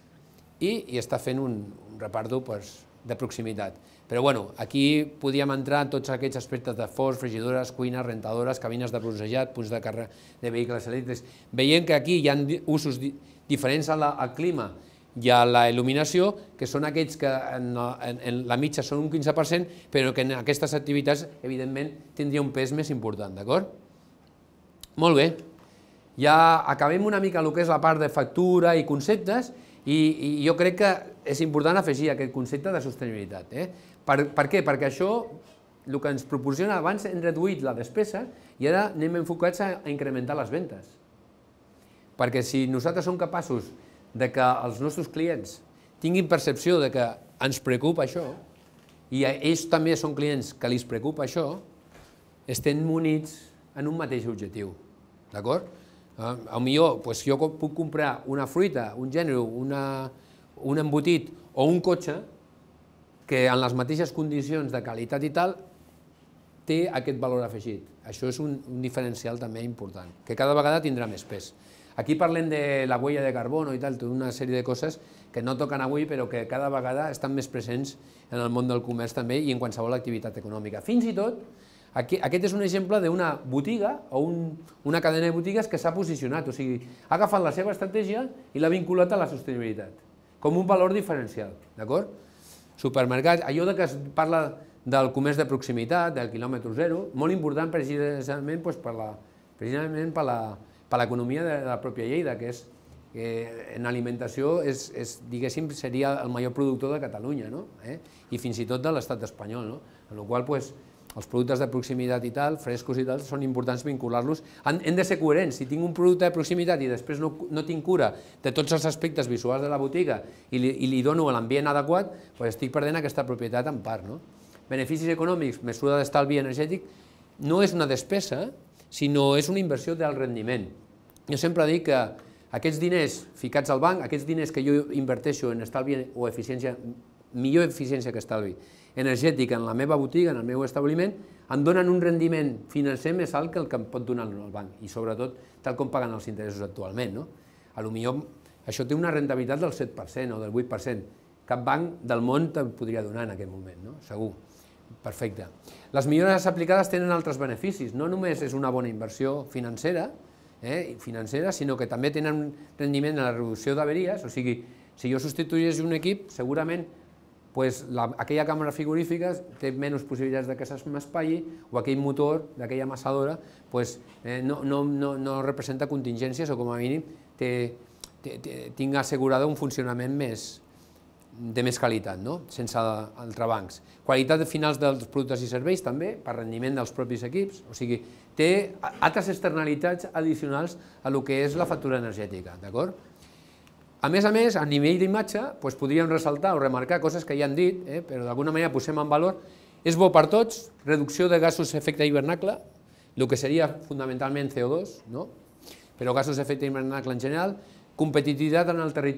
i està fent un reparto de proximitat. Però bueno, aquí podíem entrar en tots aquests aspectes de forns, frigidores, cuines, rentadores, cabines de bronzejat, punts de càrrega de vehicles elèctrics. Veiem que aquí hi ha usos diferents al clima i a la il·luminació, que són aquells que en la mitja són un quinze per cent, però que en aquestes activitats, evidentment, tindria un pes més important, d'acord? Molt bé. Ja acabem una mica el que és la part de factura i conceptes, i jo crec que és important afegir aquest concepte de sostenibilitat. Per què? Perquè això, el que ens proporciona, abans hem reduït la despesa i ara anem enfocats a incrementar les ventes. Perquè si nosaltres som capaços de que els nostres clients tinguin percepció de que ens preocupa això, i ells també són clients que els preocupa això, estem units en un mateix objectiu. D'acord? Potser jo puc comprar una fruita, un gènere, un embotit o un cotxe que en les mateixes condicions de qualitat i tal té aquest valor afegit. Això és un diferencial també important, que cada vegada tindrà més pes. Aquí parlem de la huella de carbono i tal, tota una sèrie de coses que no toquen avui però que cada vegada estan més presents en el món del comerç també i en qualsevol activitat econòmica. Fins i tot, aquest és un exemple d'una botiga o una cadena de botigues que s'ha posicionat, o sigui, ha agafat la seva estratègia i l'ha vinculat a la sostenibilitat, com un valor diferencial, d'acord? Supermercats, allò que es parla del comerç de proximitat, del quilòmetre zero, molt important precisament per l'economia de la pròpia Lleida, que és en alimentació seria el major productor de Catalunya i fins i tot de l'estat espanyol, en la qual cosa els productes de proximitat i tal, frescos i tal, són importants vincular-los. Hem de ser coherents. Si tinc un producte de proximitat i després no tinc cura de tots els aspectes visuals de la botiga i li dono l'ambient adequat, estic perdent aquesta propietat en part. Beneficis econòmics, mesura d'estalvi energètic, no és una despesa, sinó és una inversió d'alt rendiment. Jo sempre dic que aquests diners ficats al banc, aquests diners que jo inverteixo en estalvi o eficiència, millor eficiència que estalvi, energètica en la meva botiga, en el meu establiment, em donen un rendiment financer més alt que el que em pot donar el banc i sobretot tal com paguen els interessos actualment. Potser això té una rentabilitat del set per cent o del vuit per cent. Cap banc del món te'n podria donar en aquest moment, segur. Perfecte. Les millores aplicades tenen altres beneficis. No només és una bona inversió financera, sinó que també tenen un rendiment en la reducció d'averies. O sigui, si jo substituís un equip, segurament aquella càmera frigorífica té menys possibilitats que s'espatlli o aquell motor d'aquella amassadora no representa contingències o com a mínim tinc assegurada un funcionament de més qualitat, sense entrebancs. Qualitat finals dels productes i serveis també, per rendiment dels propis equips, o sigui, té altres externalitats addicionals a el que és la factura energètica, d'acord? A més a més, a nivell d'imatge, podríem ressaltar o remarcar coses que ja han dit, però d'alguna manera posem en valor. És bo per tots, reducció de gasos d'efecte hivernacle, el que seria fonamentalment C O dos, però gasos d'efecte hivernacle en general, competitivitat en el territori,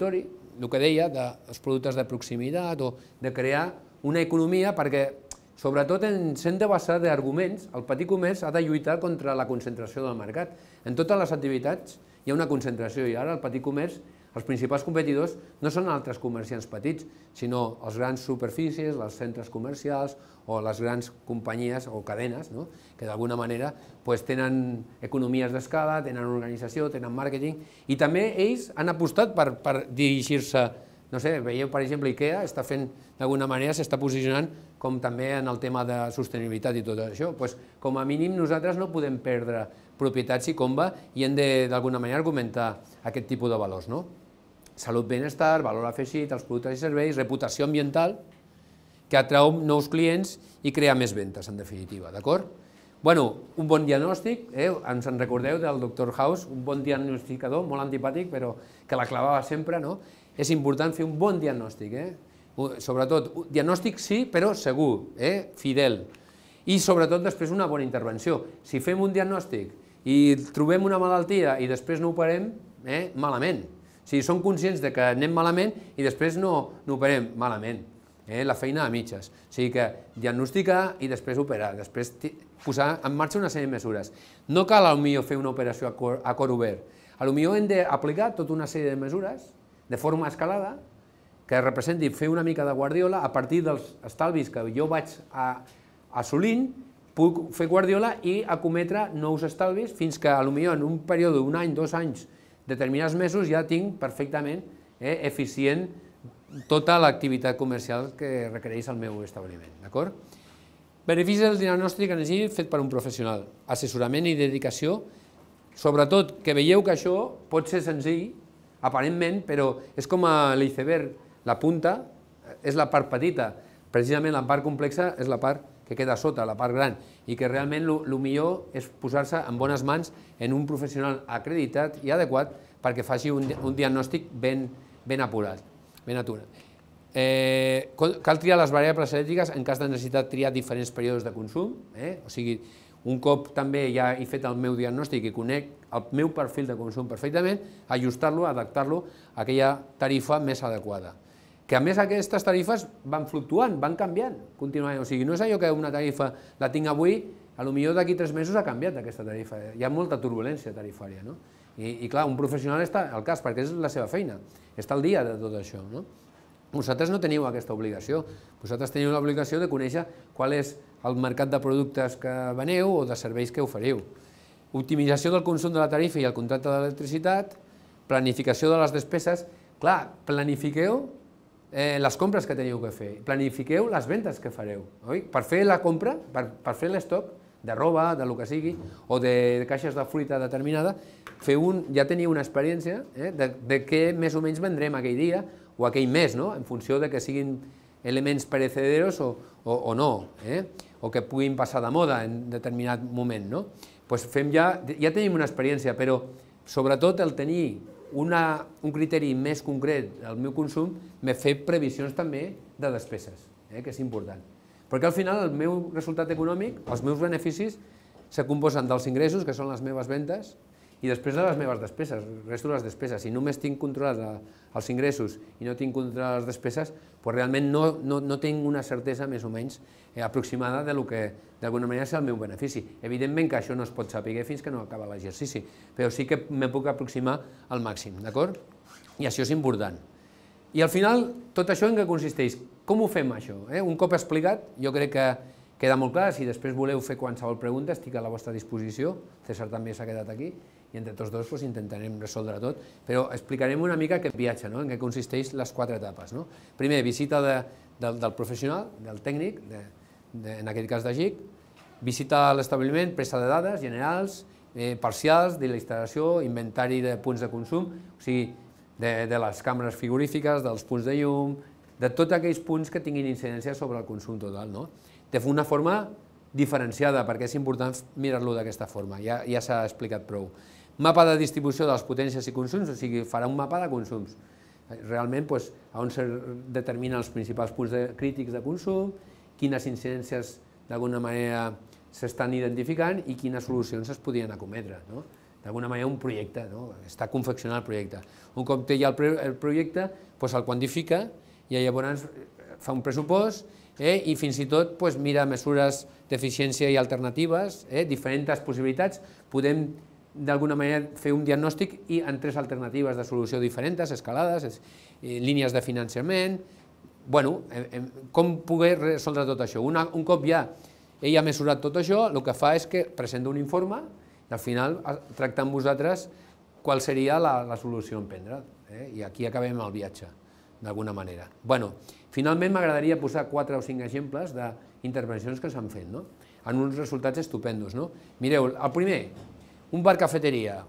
el que deia, dels productes de proximitat o de crear una economia perquè, sobretot, ens hem de basar d'arguments. El petit comerç ha de lluitar contra la concentració del mercat. En totes les activitats hi ha una concentració i ara el petit comerç, els principals competidors no són altres comerciants petits, sinó els grans superfícies, els centres comercials o les grans companyies o cadenes, que d'alguna manera tenen economies d'escala, tenen organització, tenen màrqueting, i també ells han apostat per dirigir-se. No sé, veieu, per exemple, IKEA està fent, d'alguna manera, s'està posicionant com també en el tema de sostenibilitat i tot això. Com a mínim, nosaltres no podem perdre propietats i com va, i hem de, d'alguna manera, argumentar aquest tipus de valors. Salut, benestar, valor afegit, els productes i serveis, reputació ambiental, que atrau nous clients i crea més ventes, en definitiva, d'acord? Bueno, un bon diagnòstic, ens en recordeu del doctor House, un bon diagnosticador, molt antipàtic, però que la clavava sempre, no? És important fer un bon diagnòstic, sobretot, diagnòstic sí, però segur, fidel, i sobretot després una bona intervenció. Si fem un diagnòstic i trobem una malaltia i després no operem, malament. Si som conscients que anem malament i després no operem, malament. La feina a mitges. O sigui que diagnosticar i després operar, després posar en marxa una sèrie de mesures. No cal potser fer una operació a cor obert. Potser hem d'aplicar tota una sèrie de mesures de forma escalada que representi fer una mica de guardiola a partir dels estalvis que jo vaig assolint, puc fer guardiola i acometre nous estalvis fins que potser en un període d'un any, dos anys, determinats mesos ja tinc perfectament eficient tota l'activitat comercial que requereix el meu establiment. D'acord? Beneficis del diagnòstic energètic fet per un professional. Assessorament i dedicació. Sobretot que veieu que això pot ser senzill, aparentment, però és com l'iceberg. La punta és la part petita. Precisament la part complexa és la part que queda sota, la part gran, i que realment el millor és posar-se en bones mans en un professional acreditat i adequat perquè faci un diagnòstic ben apurat. Ben aturat. Cal triar les variables elèctriques en cas de necessitat triar diferents períodes de consum, o sigui, un cop també ja he fet el meu diagnòstic i conec el meu perfil de consum perfectament, ajustar-lo, adaptar-lo a aquella tarifa més adequada. Que a més aquestes tarifes van fluctuant, van canviant contínuament, o sigui, no és allò que una tarifa la tinc avui, potser d'aquí tres mesos ha canviat aquesta tarifa, hi ha molta turbulència tarifària, no? I clar, un professional està al cas perquè és la seva feina, està al dia de tot això. Vosaltres no teniu aquesta obligació, vosaltres teniu l'obligació de conèixer qual és el mercat de productes que veneu o de serveis que oferiu. Optimització del consum de la tarifa i el contracte d'electricitat, planificació de les despeses. Clar, planifiqueu les compres que teniu que fer, planifiqueu les ventes que fareu. Per fer la compra, per fer l'estoc, de roba, de lo que sigui, o de caixes de fruita determinada, ja teniu una experiència de què més o menys vendrem aquell dia o aquell mes, en funció que siguin elements perecederos o no, o que puguin passar de moda en determinat moment. Ja tenim una experiència, però sobretot el tenir un criteri més concret del meu consum me fa previsions també de despeses, que és important. Perquè al final el meu resultat econòmic, els meus beneficis, se composen dels ingressos, que són les meves ventes, i després de les meves despeses, el resto de les despeses. Si només tinc controlats els ingressos i no tinc controlades les despeses, doncs realment no tinc una certesa més o menys aproximada del que d'alguna manera és el meu benefici. Evidentment que això no es pot saber fins que no acaba l'exercici, però sí que me puc aproximar al màxim, d'acord? I això és important. I al final, tot això en què consisteix? Com ho fem, això? Un cop explicat, jo crec que queda molt clar. Si després voleu fer qualsevol pregunta, estic a la vostra disposició. César també s'ha quedat aquí i entre tots dos intentarem resoldre tot, però explicarem una mica aquest viatge, en què consisteix les quatre etapes. Primer, visita del professional, del tècnic, en aquest cas de G I C, visita a l'establiment, presa de dades generals, parcials, de la instal·lació, inventari de punts de consum, o sigui, de les càmeres frigorífiques, dels punts de llum, de tots aquells punts que tinguin incidència sobre el consum total, de una forma diferenciada, perquè és important mirar-lo d'aquesta forma, ja s'ha explicat prou. Mapa de distribució de les potències i consums, o sigui, farà un mapa de consums, realment on se determinen els principals punts crítics de consum, quines incidències d'alguna manera s'estan identificant i quines solucions es podien acometre. d'alguna manera un projecte, està confeccionant el projecte. Un cop té ja el projecte, el quantifica i llavors fa un pressupost i fins i tot mira mesures d'eficiència i alternatives, diferents possibilitats, podem d'alguna manera fer un diagnòstic i en tres alternatives de solució diferents, escalades, línies de finançament, bueno, com poder resoldre tot això. Un cop ja ell ha mesurat tot això, el que fa és que presenta un informe i al final tracta amb vosaltres qual seria la solució a emprendre. I aquí acabem el viatge, d'alguna manera. Bueno, finalment m'agradaria posar quatre o cinc exemples d'intervencions que s'han fet, en uns resultats estupendos. Mireu, el primer, un bar cafeteria,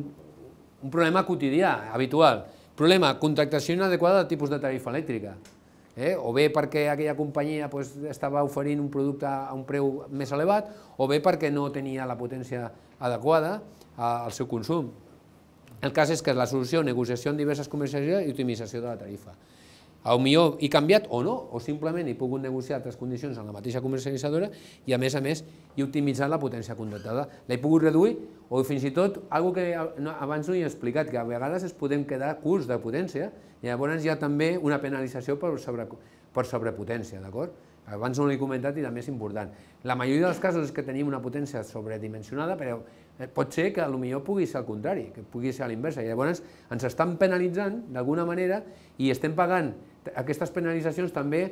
un problema quotidià, habitual. Problema, contractació inadequada de tipus de tarifa elèctrica. O bé perquè aquella companyia estava oferint un producte a un preu més elevat, o bé perquè no tenia la potència adequada al seu consum. El cas és que la solució, negociació en diverses comercialitzacions i optimització de la tarifa. Potser he canviat o no, o simplement he pogut negociar altres condicions en la mateixa comercialitzadora i a més a més he optimitzat la potència contractada. L'he pogut reduir o fins i tot, una cosa que abans no he explicat, que a vegades es podem quedar curts de potència i llavors hi ha també una penalització per sobrepotència, d'acord? Abans no l'he comentat i també és important. La majoria dels casos és que tenim una potència sobredimensionada, però pot ser que potser pugui ser al contrari, que pugui ser a l'inversa. I llavors ens estan penalitzant d'alguna manera i estem pagant aquestes penalitzacions també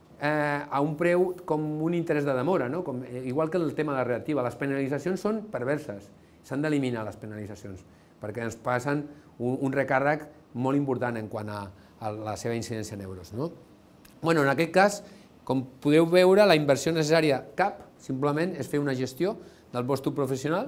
a un preu com un interès de demora, igual que el tema de reactiva. Les penalitzacions són perverses, s'han d'eliminar les penalitzacions, perquè ens passen un recàrrec molt important en quant a la seva incidència en euros. En aquest cas, com podeu veure, la inversió necessària cap, simplement, és fer una gestió del vostre professional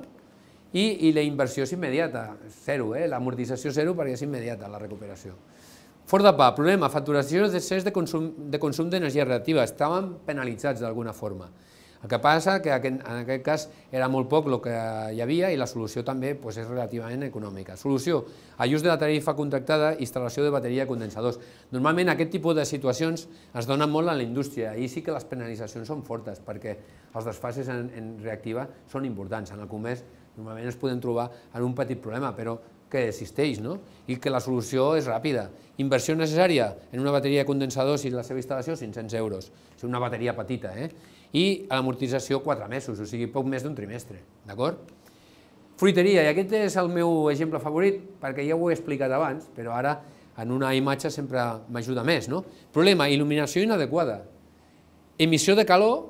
i la inversió és immediata, zero, l'amortització zero perquè és immediata la recuperació. Fort de pa, problema, facturació d'excés de consum d'energia reactiva, estàvem penalitzats d'alguna forma. El que passa que en aquest cas era molt poc el que hi havia i la solució també és relativament econòmica. Solució, ajust de la tarifa contractada, instal·lació de bateria de condensadors. Normalment aquest tipus de situacions es donen molt a la indústria i sí que les penalitzacions són fortes perquè els desfases en reactiva són importants. En el comerç normalment ens podem trobar en un petit problema, però que existeix i que la solució és ràpida. Inversió necessària en una bateria de condensadors i la seva instal·lació, cinc-cents euros. És una bateria petita, eh? I l'amortització quatre mesos, o sigui, poc més d'un trimestre, d'acord? Fruiteria, i aquest és el meu exemple favorit, perquè ja ho he explicat abans, però ara en una imatge sempre m'ajuda més, no? Problema, il·luminació inadequada. Emissió de calor,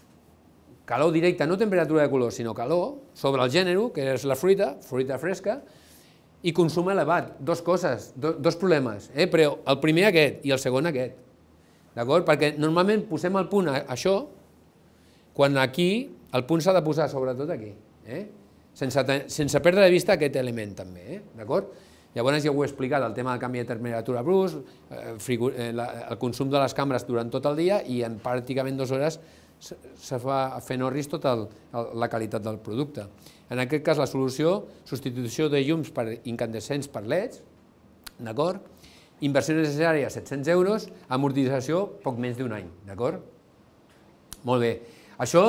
calor directa, no temperatura de color, sinó calor, sobre el gènere, que és la fruita, fruita fresca, i consum elevat, dues coses, dos problemes, però el primer aquest i el segon aquest, d'acord? Perquè normalment posem el punt a això, quan aquí el punt s'ha de posar sobretot aquí, sense perdre de vista aquest element també, d'acord? Llavors ja ho he explicat, el tema del canvi de temperatura brusc, el consum de les cambres durant tot el dia i en pràcticament dues hores se fa fent orris tota la qualitat del producte. En aquest cas la solució, substitució de llums per incandescents per leds, d'acord? Inversió necessària set-cents euros, amortització poc menys d'un any, d'acord? Molt bé. Això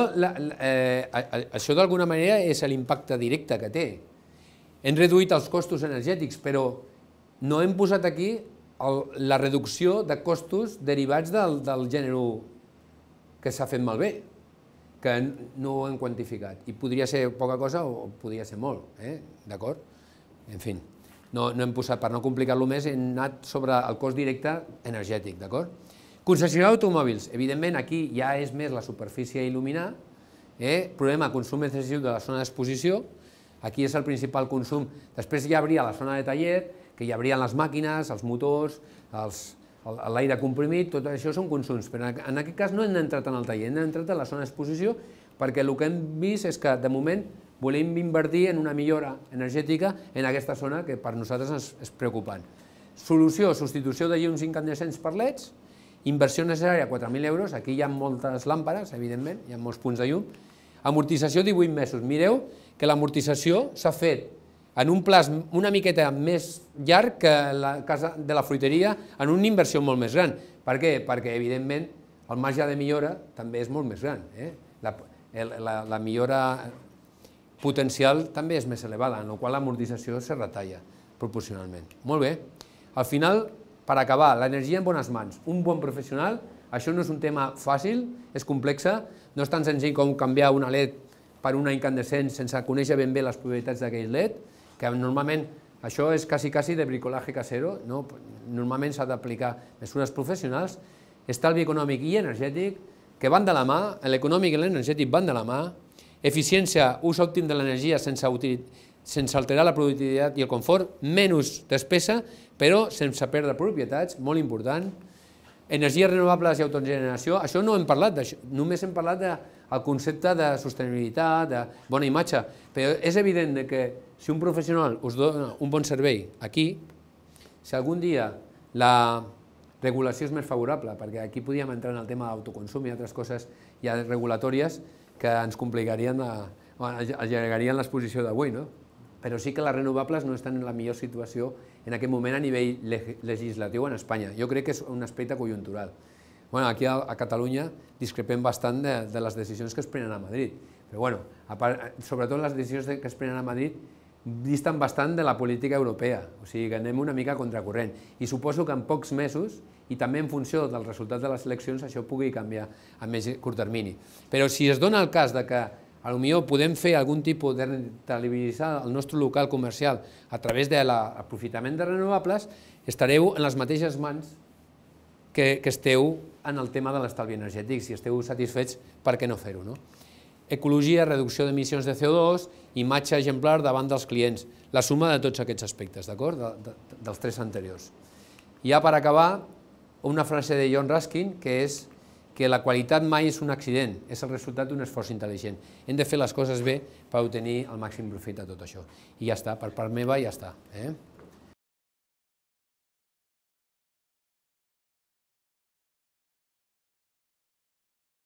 d'alguna manera és l'impacte directe que té. Hem reduït els costos energètics, però no hem posat aquí la reducció de costos derivats del gènere que s'ha fet malbé, que no ho hem quantificat. I podria ser poca cosa o podria ser molt, d'acord? En fi, no hem posat, per no complicar-lo més, hem anat sobre el cost directe energètic, d'acord? Concessionari d'automòbils, evidentment aquí ja és més la superfície a il·luminar, problema, consum excessiu de la zona d'exposició, aquí és el principal consum, després hi hauria la zona de taller, que hi haurien les màquines, els motors, l'aire comprimit, tot això són consums, però en aquest cas no hem entrat en el taller, hem entrat en la zona d'exposició perquè el que hem vist és que de moment volem invertir en una millora energètica en aquesta zona que per nosaltres és preocupant. Solució, substitució de llums incandescents per leds, inversió necessària quatre mil euros, aquí hi ha moltes làmperes, evidentment, hi ha molts punts de llum, amortització divuit mesos. Mireu que l'amortització s'ha fet en un plaç una miqueta més llarg que la casa de la fruiteria en una inversió molt més gran. Per què? Perquè, evidentment, el marge de millora també és molt més gran. La millora potencial també és més elevada, en la qual l'amortització se retalla proporcionalment. Molt bé. Al final, per acabar, l'energia en bones mans. Un bon professional, això no és un tema fàcil, és complexa, no és tan senzill com canviar una L E D per una incandescent sense conèixer ben bé les propietats d'aquell L E D, que normalment això és quasi, quasi de bricolaje casero, no? Normalment s'ha d'aplicar mesures professionals, estalvi econòmic i energètic, que van de la mà, l'econòmic i l'energètic van de la mà, eficiència, ús òptim de l'energia sense, sense alterar la productivitat i el confort, menys despesa, però sense perdre propietats, molt important. Energies renovables i autogeneració, això no hem parlat d'això, només hem parlat del concepte de sostenibilitat, de bona imatge, però és evident que si un professional us dona un bon servei aquí, si algun dia la regulació és més favorable, perquè aquí podíem entrar en el tema d'autoconsum i altres coses ja regulatòries que ens complicarien, allargarien l'exposició d'avui, no? Però sí que les renovables no estan en la millor situació en aquest moment a nivell legislatiu en Espanya. Jo crec que és un aspecte conjuntural. Bueno, aquí a Catalunya discrepem bastant de, de les decisions que es prenen a Madrid, però bueno, a part, sobretot les decisions que es prenen a Madrid disten bastant de la política europea, o sigui que anem una mica a contracorrent. I suposo que en pocs mesos, i també en funció del resultat de les eleccions, això pugui canviar a més curt termini. Però si es dona el cas de que potser podem fer algun tipus de rentabilitzar el nostre local comercial a través de l'aprofitament de renovables, estareu en les mateixes mans que, que esteu en el tema de l'estalvi energètic. Si esteu satisfets, per què no fer-ho, no? Ecologia, reducció d'emissions de C O dos, imatge exemplar davant dels clients, la suma de tots aquests aspectes, d'acord? De, de, dels tres anteriors. I ja per acabar, una frase de John Ruskin, que és que la qualitat mai és un accident, és el resultat d'un esforç intel·ligent. Hem de fer les coses bé per obtenir el màxim profit de tot això. I ja està, per part meva ja està. Eh?